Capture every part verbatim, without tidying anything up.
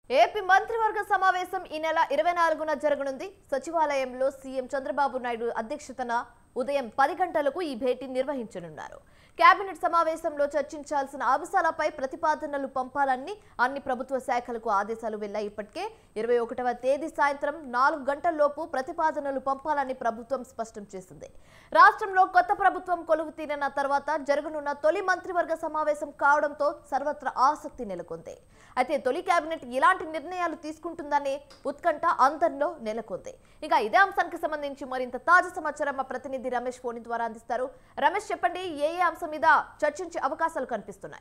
AP మంత్రివర్గ సమావేశం ఈ నెల ఇరవై నాలుగున జరగనుంది. సచివాలయంలో సీఎం చంద్రబాబు నాయుడు అధ్యక్షతన ఉదయం పది గంటలకు ఈ భేటీ నిర్వహించనున్నారు. కేబినెట్ సమావేశంలో చర్చించాల్సిన అంశాలపై ప్రతిపాదనలు పంపాలని అన్ని ప్రభుత్వ శాఖలకు ఆదేశాలు వెళ్లాయి. ఇప్పటికే ఇరవై ఒకటవ తేదీ సాయంత్రం నాలుగు గంటల్లోపు ప్రతిపాదనలు పంపాలని ప్రభుత్వం స్పష్టం చేసింది. రాష్ట్రంలో కొత్త ప్రభుత్వం కొలువు తీరిన తర్వాత జరగనున్న తొలి మంత్రివర్గ సమావేశం కావడంతో సర్వత్రా ఆసక్తి నెలకొంది. అయితే తొలి కేబినెట్ ఎలాంటి నిర్ణయాలు తీసుకుంటుందనే ఉత్కంఠ అందరిలో నెలకొంది. ఇక ఇదే అంశానికి సంబంధించి మరింత తాజా సమాచారం మా ప్రతినిధి రమేష్ ఫోన్ ద్వారా అందిస్తారు. రమేష్, చెప్పండి, ఏ ఏ అంశం మీద చర్చించే అవకాశాలు కనిపిస్తున్నాయి?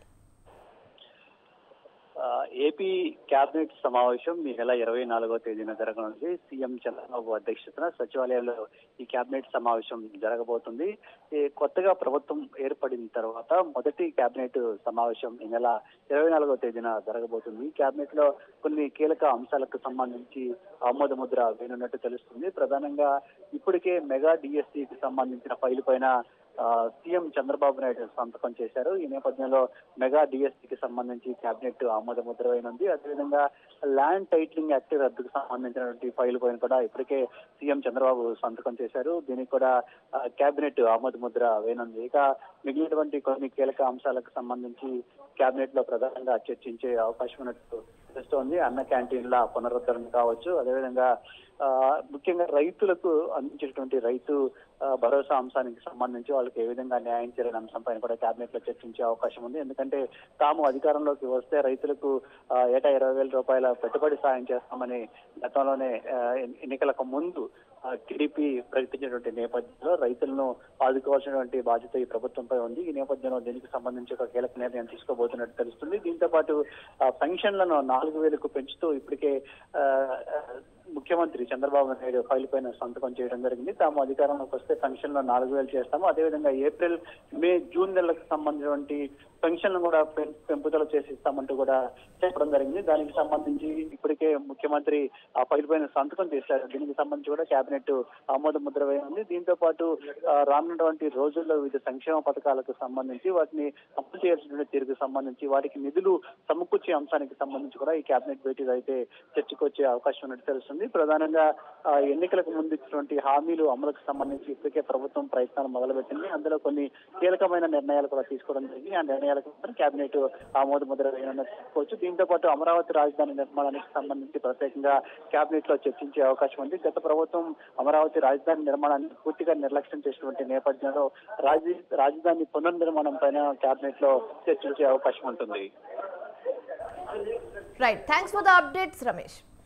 ఏపీ కేబినెట్ సమావేశం ఈ నెల ఇరవై నాలుగో తేదీన జరగనుంది. సీఎం చంద్రబాబు అధ్యక్షతన సచివాలయంలో ఈ కేబినెట్ సమావేశం జరగబోతుంది. ఈ కొత్తగా ప్రభుత్వం ఏర్పడిన తర్వాత మొదటి కేబినెట్ సమావేశం ఈ నెల ఇరవై నాలుగో తేదీన జరగబోతుంది. కేబినెట్ లో కొన్ని కీలక అంశాలకు సంబంధించి ఆమోద ముద్ర వేనున్నట్టు తెలుస్తుంది. ప్రధానంగా ఇప్పటికే మెగా డిఎస్సికి సంబంధించిన ఫైల్ పైన సీఎం చంద్రబాబు నాయుడు సంతకం చేశారు. ఈ నేపథ్యంలో మెగా డిఎస్సికి సంబంధించి కేబినెట్ ఆమోద ముద్ర వేయనుంది. అదేవిధంగా ల్యాండ్ టైటిలింగ్ యాక్ట్ రద్దుకు సంబంధించినటువంటి ఫైల్ పైన కూడా ఇప్పటికే సీఎం చంద్రబాబు సంతకం చేశారు. దీనికి కూడా కేబినెట్ ఆమోద ముద్ర వేయనుంది. ఇక మిగిలినటువంటి కొన్ని కీలక అంశాలకు సంబంధించి కేబినెట్ లో ప్రధానంగా చర్చించే అవకాశం ఉన్నట్టు తెలుస్తోంది. అన్న క్యాంటీన్ల పునరుద్ధరణ కావచ్చు, అదేవిధంగా ముఖ్యంగా రైతులకు అందించేటువంటి రైతు భరోసా అంశానికి సంబంధించి వాళ్ళకి ఏ విధంగా న్యాయం చేయాలనే అంశంపైన కూడా కేబినెట్ లో చర్చించే అవకాశం ఉంది. ఎందుకంటే తాము అధికారంలోకి వస్తే రైతులకు ఏటా ఇరవై వేల రూపాయల పెట్టుబడి సాయం చేస్తామని గతంలోనే ఎన్నికలకు ముందు టీడీపీ ప్రకటించినటువంటి నేపథ్యంలో రైతులను ఆదుకోవాల్సినటువంటి బాధ్యత ఈ ప్రభుత్వంపై ఉంది. ఈ నేపథ్యంలో దీనికి సంబంధించి ఒక కీలక నిర్ణయం తీసుకోబోతున్నట్టు తెలుస్తుంది. దీంతో పాటు పెన్షన్లను నాలుగు వేలకు పెంచుతూ ఇప్పటికే ముఖ్యమంత్రి చంద్రబాబు నాయుడు ఫైల్ పైన సంతకం చేయడం జరిగింది. తాము అధికారంలోకి వస్తే పెన్షన్ లో నాలుగు వేలు చేస్తాము, అదేవిధంగా ఏప్రిల్ మే జూన్ నెలలకు సంబంధించినటువంటి పెన్షన్లు కూడా పెంపుదల చేసి ఇస్తామంటూ కూడా చెప్పడం జరిగింది. దానికి సంబంధించి ఇప్పటికే ముఖ్యమంత్రి ఆ ఫైల్ పైన సంతకం చేశారు. దీనికి సంబంధించి కూడా కేబినెట్ ఆమోద ముద్ర వేయనుంది. దీంతో పాటు రానున్నటువంటి రోజుల్లో వివిధ సంక్షేమ పథకాలకు సంబంధించి వాటిని అమలు చేయాల్సినటువంటి తీరుకు సంబంధించి వాటికి నిధులు సమకూర్చే అంశానికి సంబంధించి కూడా ఈ కేబినెట్ భేటీలో అయితే చర్చకు వచ్చే అవకాశం ఉన్నట్టు తెలుస్తుంది. ప్రధానంగా ఎన్నికలకు ముందు ఇచ్చినటువంటి హామీలు అమలుకు సంబంధించి ఇప్పటికే ప్రభుత్వం ప్రయత్నాలు మొదలుపెట్టింది. అందులో కొన్ని కీలకమైన నిర్ణయాలు కూడా తీసుకోవడం జరిగింది. ఆ నిర్ణయాలకు కేబినెట్ ఆమోద ముద్ర వేయనున్నట్టు చెప్పుకోవచ్చు. దీంతో పాటు అమరావతి రాజధాని నిర్మాణానికి సంబంధించి ప్రత్యేకంగా కేబినెట్ లో చర్చించే అవకాశం ఉంది. గత ప్రభుత్వం అమరావతి రాజధాని నిర్మాణాన్ని పూర్తిగా నిర్లక్ష్యం చేసినటువంటి నేపథ్యంలో రాజ రాజధాని పునర్నిర్మాణం పైన కేబినెట్ లో చర్చించే అవకాశం ఉంటుంది. Right, thanks for the updates Ramesh.